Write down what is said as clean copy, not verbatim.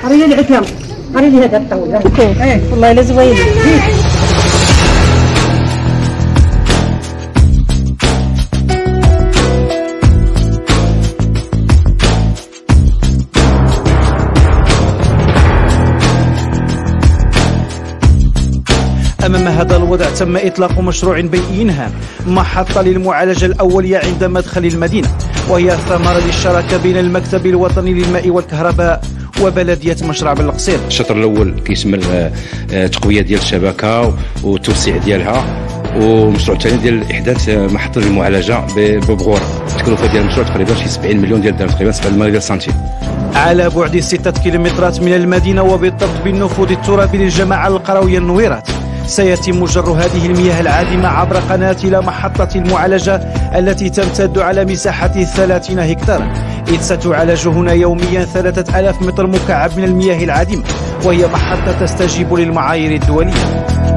قريني العكام، قريني هذا الطاولة. ايه والله الا زوينة. أمام هذا الوضع تم إطلاق مشروع بيئي محطة للمعالجة الأولية عند مدخل المدينة، وهي ثمرة للشراكة بين المكتب الوطني للماء والكهرباء وبلدية مشرع بن القصير. الشطر الأول كيشمل تقوية ديال الشبكة والتوسيع ديالها، والمشروع الثاني ديال إحداث محطة للمعالجة ببغورة. التكلفة ديال المشروع تقريبا شي 70 مليون ديال الدرهم، تقريبا 7 مليون ديال سنتيم. على بعد 6 كيلومترات من المدينة وبالضبط بالنفوذ الترابي للجماعة القروية النويرات، سيتم جر هذه المياه العادمة عبر قناة إلى محطة المعالجة التي تمتد على مساحة 30 هكتارا، إذ ستعالج هنا يوميا 3000 متر مكعب من المياه العادمة، وهي محطة تستجيب للمعايير الدولية.